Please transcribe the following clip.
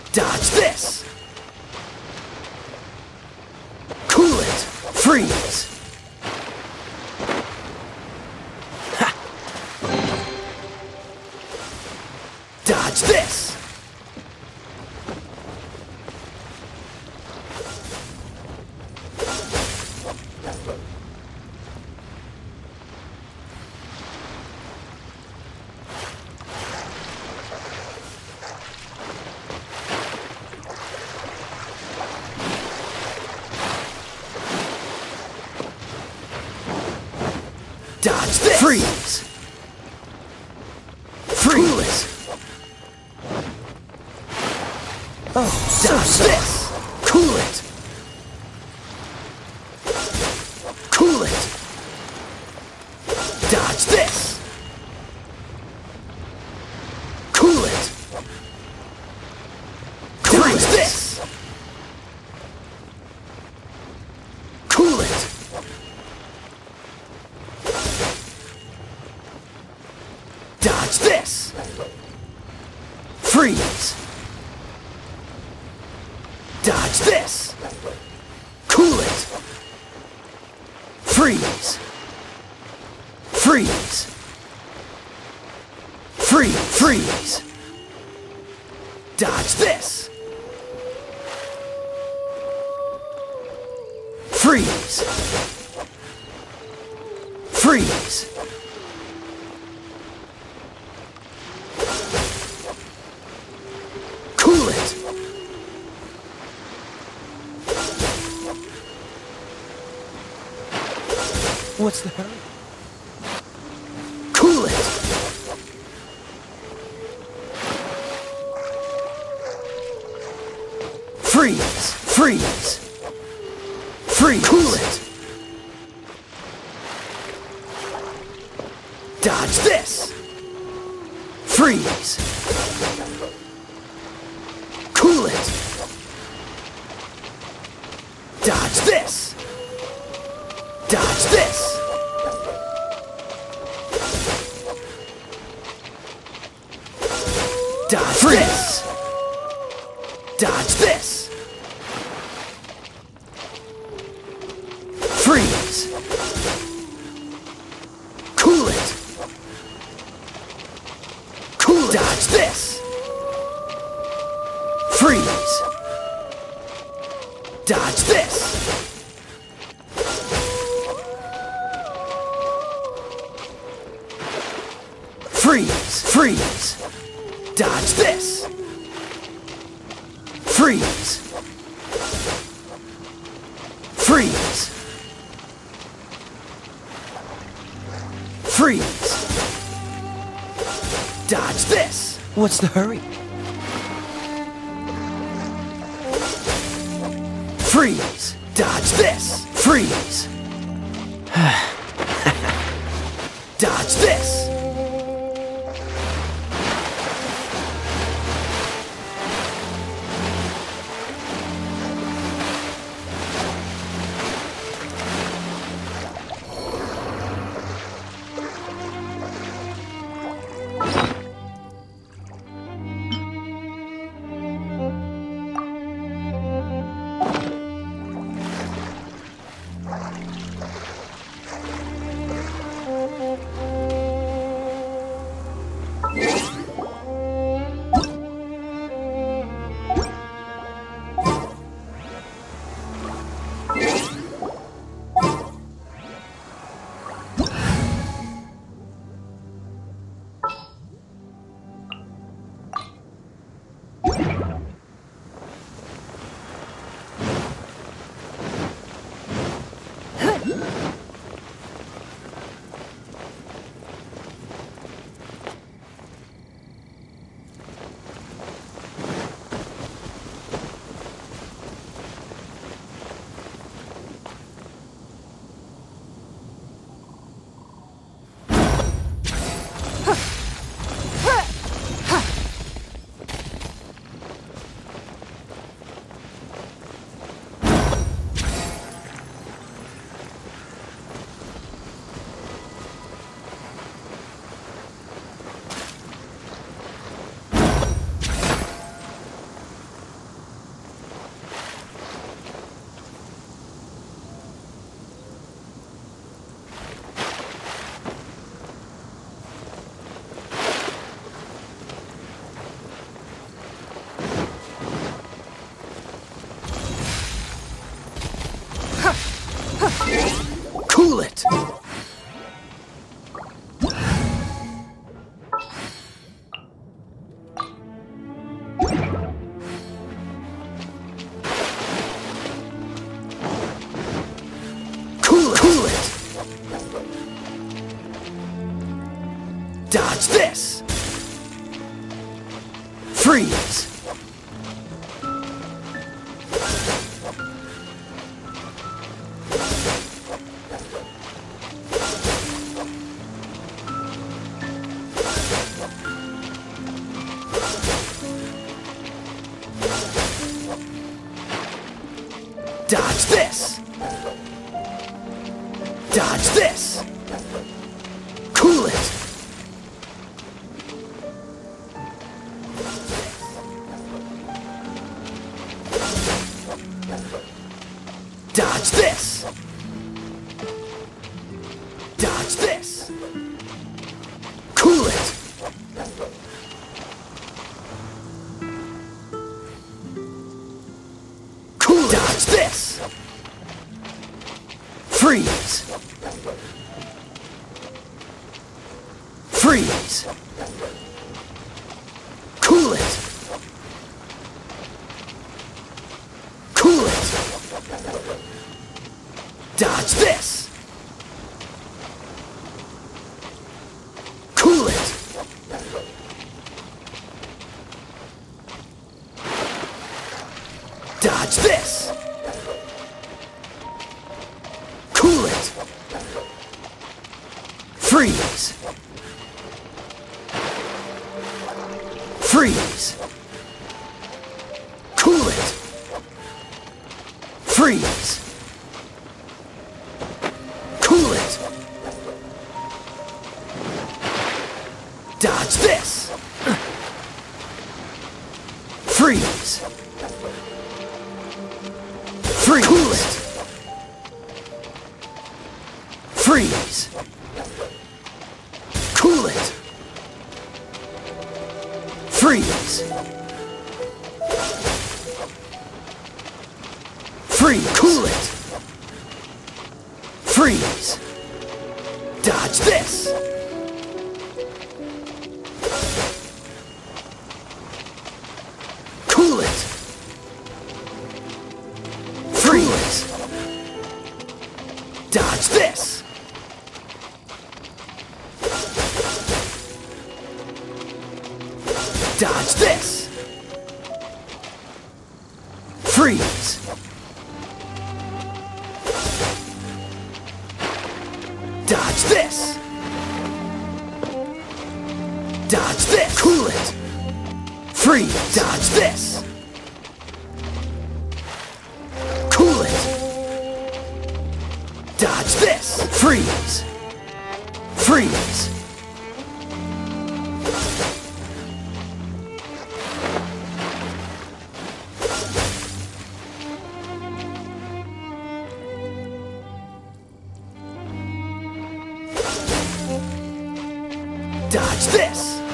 Dodge this! Cool it! Freeze! Ha! Dodge this! Dodge this! Freeze! Freeze! Oh, dodge this! Cool it! Cool it! Dodge this! Cool it! Dodge this! Cool it! Dodge this! Freeze! Dodge this! Cool it! Freeze! Freeze! Freeze! Dodge this! Freeze! Freeze! Cool it! What's the hurry? Cool it! Freeze! Cool it! Dodge this! Freeze! Cool it! Dodge this! Dodge this! Dodge this! Dodge this! Freeze! Cool it! Cool it! Dodge this! Freeze! Dodge this! Freeze! Dodge this! Freeze! Dodge this! What's the hurry? Freeze! Dodge this! Freeze! Dodge this! Cool it! Cool it! Dodge this! Freeze! Dodge this! Dodge this! Cool it! Dodge this! Dodge this! Cool it! Cool it! Dodge this! Freeze! Freeze! Cool it! Cool it! Dodge this! Cool it! Dodge this! Cool it! Freeze! Freeze! Cool it! Freeze! Cool it! Dodge this! Freeze! Freeze! Cool it! Freeze! Cool it! Freeze! Freeze! Cool it! Freeze! Dodge this! Cool it! Freeze! Dodge this! Dodge this! Freeze! Dodge this! Dodge this! Cool it! Freeze! Dodge this! Cool it! Dodge this! Freeze! Freeze! Dodge this!